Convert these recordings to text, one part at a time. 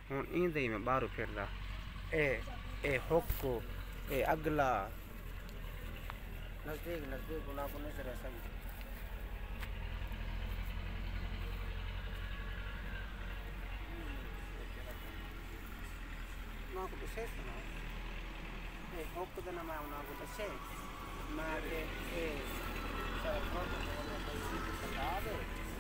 ہوں ایندے ہی میں باہر پھر رہا اے حکو اے اگلا نزدیک گناہ کو نہیں رہ سکتی نا کو دسے سنا اے حکو دنا میں انہاں کو دسے میں کہ اے سارا فوٹو کو کوئی بتا دے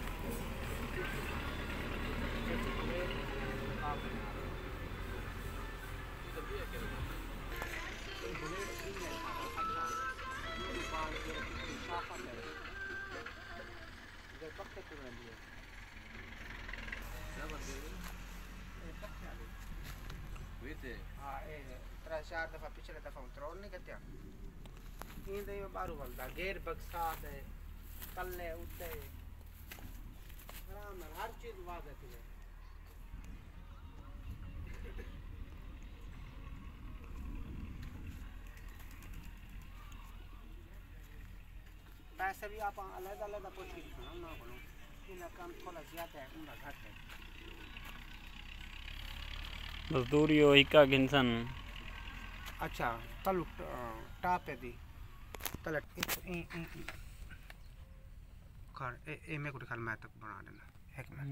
چار دفعہ پچھلے دفعہ ترول نہیں کتیا ایندے میں بارو بلدا غیر بکسات ہے کلے اٹھے آرام نال ہر چیز واضح تھی پیسے بھی آپ علیحدہ پوچھ کے دکھنا نہ بولو انہیں کام تھوڑا زیادہ ہے انہیں گھٹ ہے مزدوری ہو ہکا گنسن اچھا تلو ٹاپ ہے دی تلٹ کھار اے میں کو دکھال میں تک بنا دینا ایک منٹ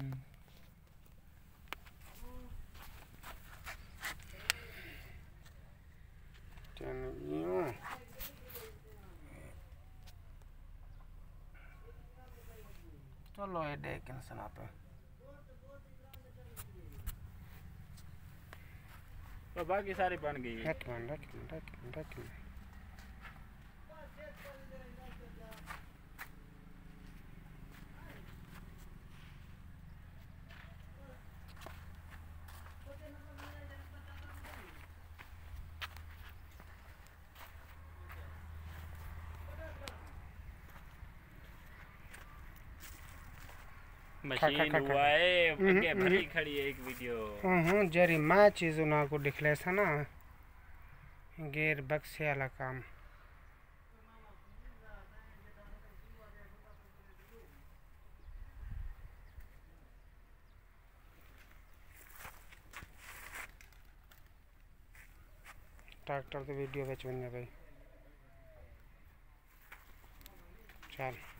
چلو یہ دیکھ انسان آپ باقی ساری بن گئی ایک منٹ مشین ہوا ہے پکے بھری کھڑی ہے ایک ویڈیو جری میں چیزوں نا کو دکھلے سا نا غیر بکسے والا کام ٹریکٹر تو ویڈیو بچ بن جائے بھائی چل